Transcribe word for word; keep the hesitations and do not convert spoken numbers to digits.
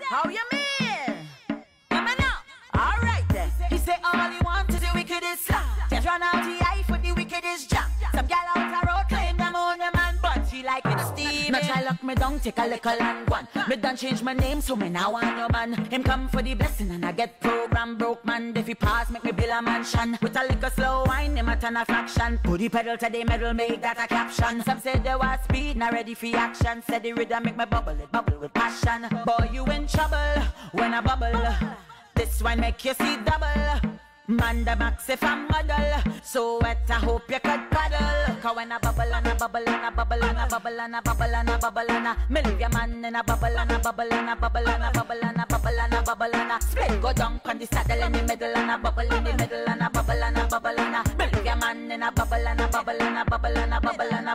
How you mean? Come on now. Alright then. He say all he wants is the wickedest slap. Just run out the eye for the wickedest jam. Some gal out the road claim them own the man, but she like it Steve. Now try lock me down, take a little and one. Me done change my name, so me now want no man. Him come for the blessing and I get program broke man. If he pass, make me build a mansion. With a little slow wine, him a turn a fraction. Put the pedal to the metal, make that a caption. Some say they was speed, not ready for action. Said the rhythm make me bubble, it bubble with passion. Boy, you in trouble when I bubble. This one make you see double. Man the max if I'm model. So wet I hope you could paddle. Cause when I bubble and I bubble and I bubble and I bubble and I bubble and I bubble and I me leave your man in a bubble and I bubble and I bubble and I bubble and I bubble and I bubble and I split go down on the saddle in the middle and I bubble in the middle and I bubble and I bubble and I me leave your man in a bubble and I bubble and I bubble and I bubble and